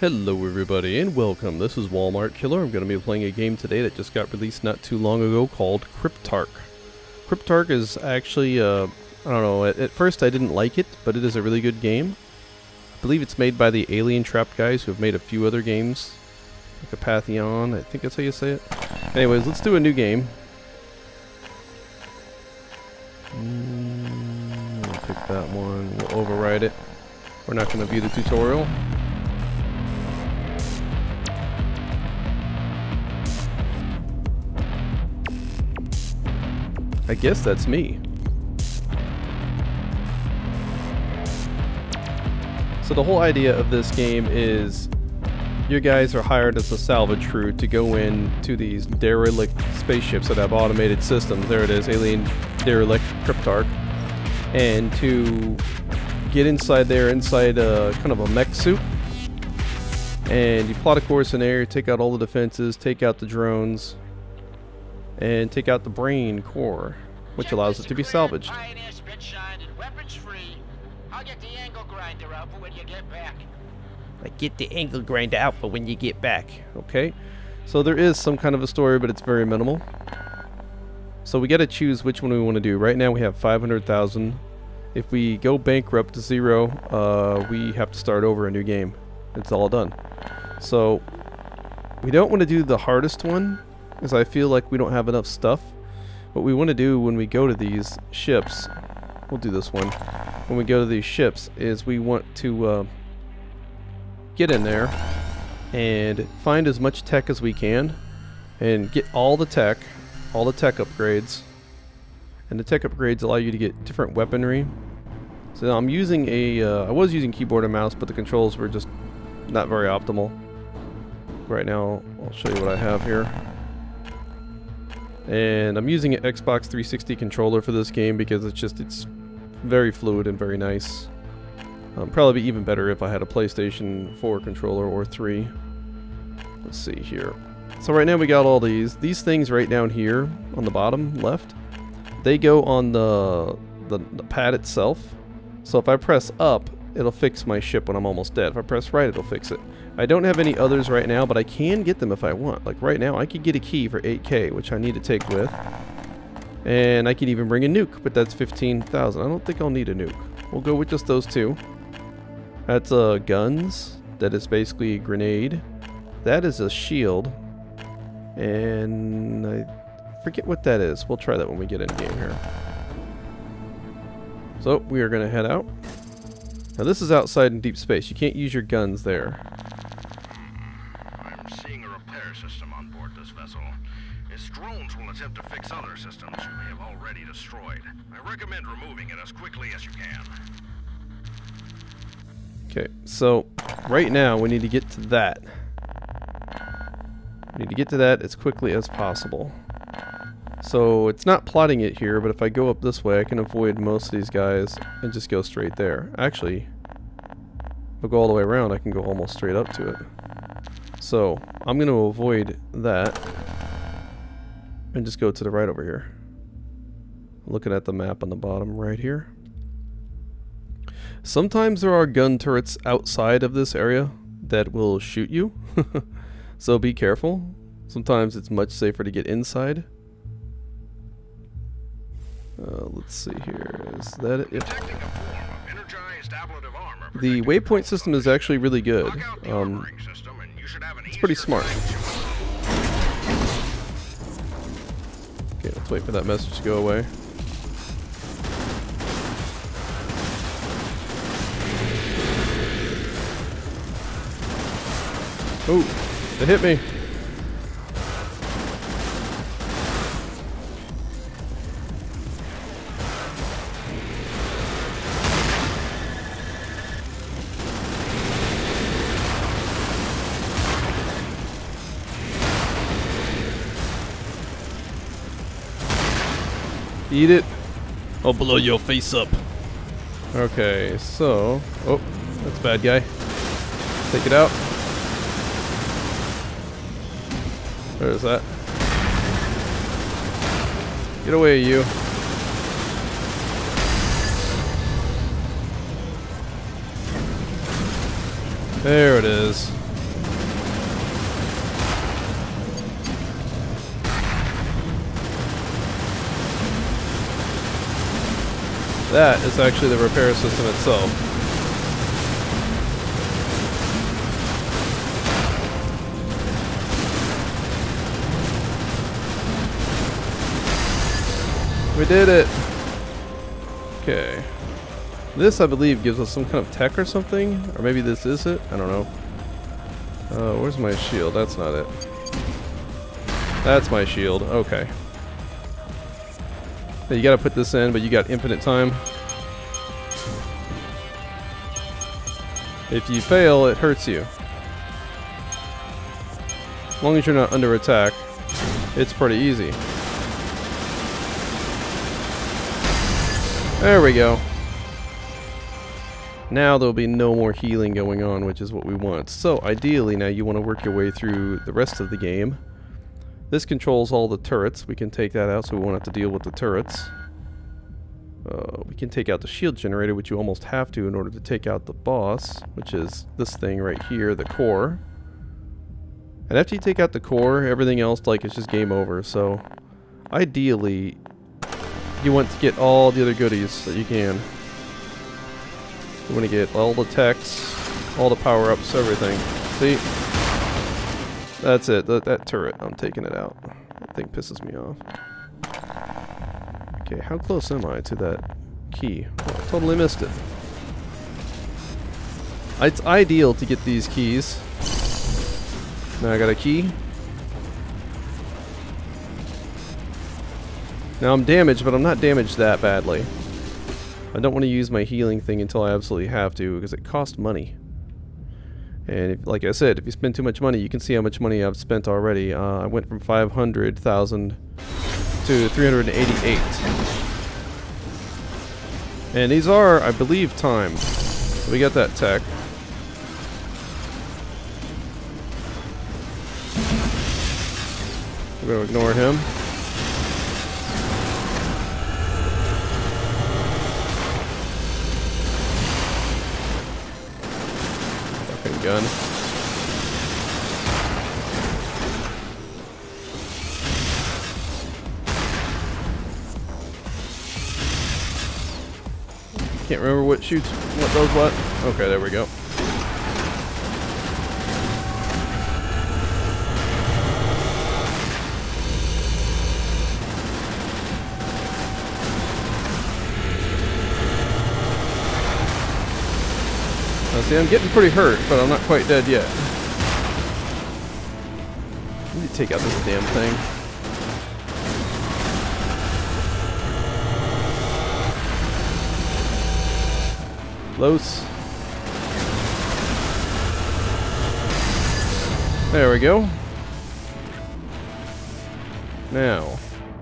Hello everybody and welcome. This is Walmart Killer. I'm going to be playing a game today that just got released not too long ago called Cryptark. Cryptark is actually, I don't know, at first I didn't like it, but it is a really good game. I believe it's made by the Alien Trapped guys who have made a few other games. Like Apatheon, I think that's how you say it. Anyways, let's do a new game. We'll pick that one, we'll override it. We're not going to view the tutorial. I guess that's me. So the whole idea of this game is you guys are hired as a salvage crew to go into these derelict spaceships that have automated systems. There it is, Alien Derelict Cryptark. And to get inside there, inside kind of a mech suit. And you plot a course in there, take out all the defenses, take out the drones, and take out the brain core, which allows it to be salvaged. I'll get the angle grinder out for when you get back. I get the angle grinder out for when you get back. Okay, so there is some kind of a story, but it's very minimal. So we got to choose which one we want to do. Right now we have 500,000. If we go bankrupt to zero, we have to start over a new game. It's all done. So we don't want to do the hardest one, because I feel like we don't have enough stuff. What we want to do when we go to these ships, we'll do this one, when we go to these ships, is we want to get in there and find as much tech as we can and get all the tech upgrades. And the tech upgrades allow you to get different weaponry. So I'm using I was using keyboard and mouse, but the controls were just not very optimal. Right now I'll show you what I have here. And I'm using an Xbox 360 controller for this game because it's very fluid and very nice. Probably be even better if I had a PlayStation 4 controller or 3. Let's see here. So right now we got all these things right down here on the bottom left. They go on the pad itself. So if I press up, it'll fix my ship when I'm almost dead. If I press right, it'll fix it. I don't have any others right now, but I can get them if I want. Like right now, I could get a key for 8K, which I need to take with. And I could even bring a nuke, but that's 15,000. I don't think I'll need a nuke. We'll go with just those two. That's guns. That is basically a grenade. That is a shield. And I forget what that is. We'll try that when we get in game here. So we are going to head out. Now this is outside in deep space. You can't use your guns there. I'm seeing a repair system on board this vessel. Its drones will attempt to fix other systems you may have already destroyed. I recommend removing it as quickly as you can. Okay, so right now we need to get to that. We need to get to that as quickly as possible. So it's not plotting it here, but if I go up this way, I can avoid most of these guys and just go straight there. Actually, if I go all the way around, I can go almost straight up to it. So I'm going to avoid that and just go to the right over here. Looking at the map on the bottom right here. Sometimes there are gun turrets outside of this area that will shoot you. So be careful. Sometimes it's much safer to get inside. Let's see here. Is that it? Yep. The waypoint system is actually really good. It's pretty smart. Okay, let's wait for that message to go away. Oh, it hit me. Eat it. I'll blow your face up. Okay, so... Oh, that's a bad guy. Take it out. There's that. Get away, you. There it is. That is actually the repair system itself. We did it! Okay. This, I believe, gives us some kind of tech or something. Or maybe this is it? I don't know. Where's my shield? That's not it. That's my shield. Okay. You gotta put this in, but you got infinite time. If you fail, it hurts you. As long as you're not under attack, it's pretty easy. There we go. Now there'll be no more healing going on, which is what we want. So ideally now you want to work your way through the rest of the game. This controls all the turrets. We can take that out, so we won't have to deal with the turrets. We can take out the shield generator, which you almost have to in order to take out the boss, which is this thing right here, the core. And after you take out the core, everything else, like, it's just game over. So ideally you want to get all the other goodies that you can. You want to get all the techs, all the power-ups, everything. See? That's it. That turret, I'm taking it out. That thing pisses me off. Okay, how close am I to that key? Oh, I totally missed it. It's ideal to get these keys. Now I got a key. Now I'm damaged, but I'm not damaged that badly. I don't want to use my healing thing until I absolutely have to, because it costs money. And if, like I said, if you spend too much money, you can see how much money I've spent already. I went from 500,000 to 388. And these are, I believe, timed. So we got that tech. We're going to ignore him. Gun. Can't remember what shoots, what does what. Okay, there we go. See, I'm getting pretty hurt, but I'm not quite dead yet. I need to take out this damn thing. Close. There we go. Now.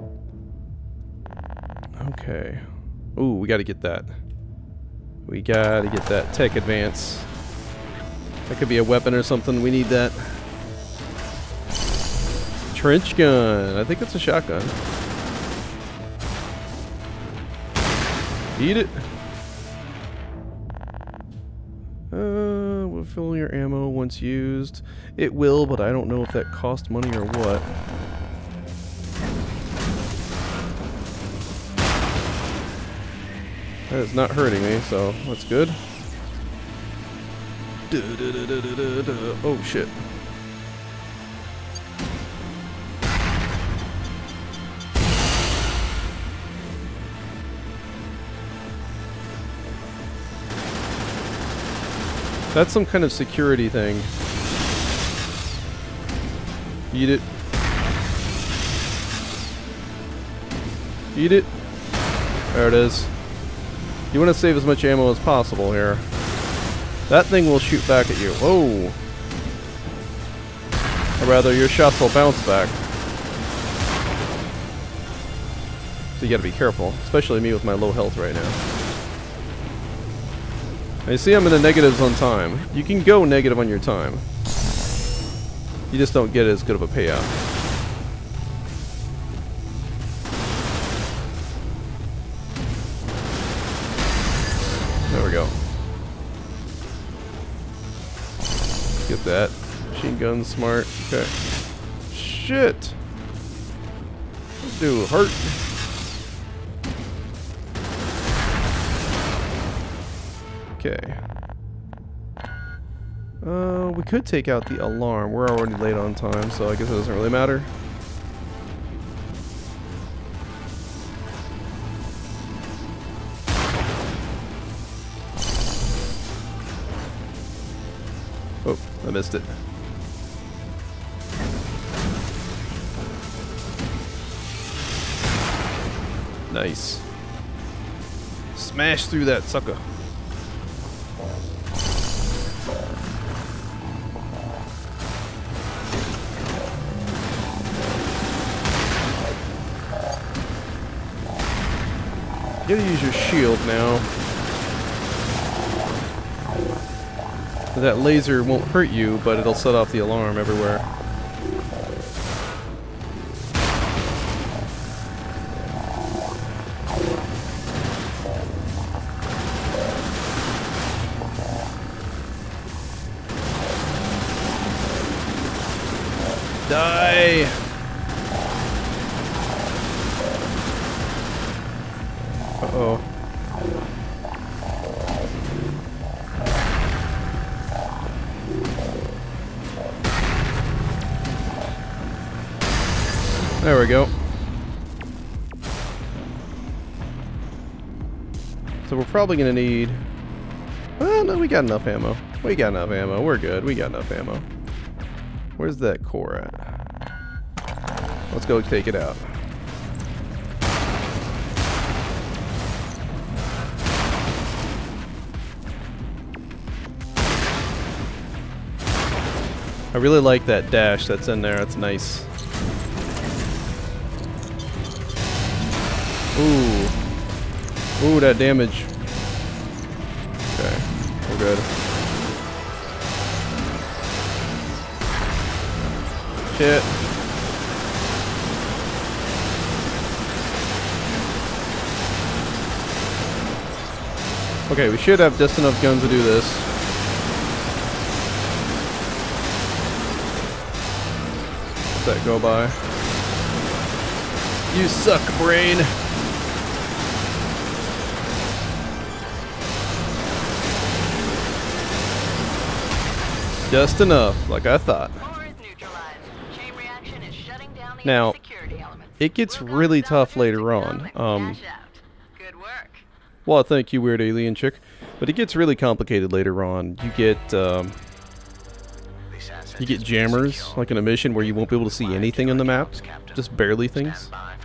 Okay. Ooh, we gotta get that. We gotta get that tech advance. That could be a weapon or something. We need that. Trench gun. I think it's a shotgun. Eat it. Will fill your ammo once used. It will, but I don't know if that costs money or what. That is not hurting me, so that's good. Oh shit. That's some kind of security thing. Eat it. Eat it. There it is. You want to save as much ammo as possible here. That thing will shoot back at you. Whoa. Or rather, your shots will bounce back. So you gotta be careful. Especially me with my low health right now. Now you see I'm in the negatives on time. You can go negative on your time. You just don't get as good of a payout. There we go. Get that. Machine gun, smart. Okay. Shit! Do hurt. Okay. We could take out the alarm. We're already late on time, so I guess it doesn't really matter. Oh, I missed it. Nice. Smash through that sucker. You gotta use your shield now. That laser won't hurt you, but it'll set off the alarm everywhere. Die! Uh-oh. There we go. So we're probably gonna need... Oh, no, we got enough ammo. We got enough ammo. We're good. We got enough ammo. Where's that core at? Let's go take it out. I really like that dash that's in there. That's nice. Ooh. Ooh, that damage. Okay, we're good. Shit. Okay, we should have just enough guns to do this. Let that go by. You suck, brain. Just enough, like I thought. Now, it gets really tough later on. Well, thank you, weird alien chick. But it gets really complicated later on. You get jammers, like in a mission where you won't be able to see anything on the map, just barely things.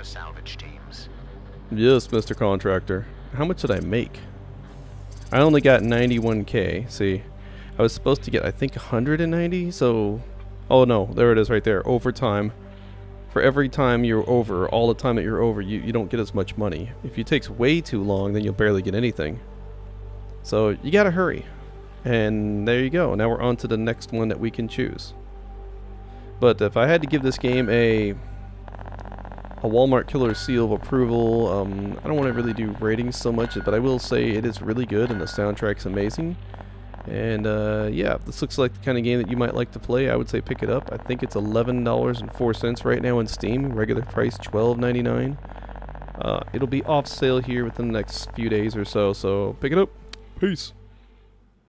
Yes, Mr. Contractor. How much did I make? I only got 91K. See, I was supposed to get, I think, 190. So, oh no, there it is right there. Overtime. For every time you're over, all the time that you're over, you don't get as much money. If it takes way too long, then you'll barely get anything. So you gotta hurry. And there you go. Now we're on to the next one that we can choose. But if I had to give this game a Walmart Killer seal of approval, I don't want to really do ratings so much, but I will say it is really good and the soundtrack's amazing. And yeah, this looks like the kind of game that you might like to play. I would say pick it up. I think it's $11.04 right now in Steam. Regular price $12.99. It'll be off sale here within the next few days or so. So pick it up. Peace.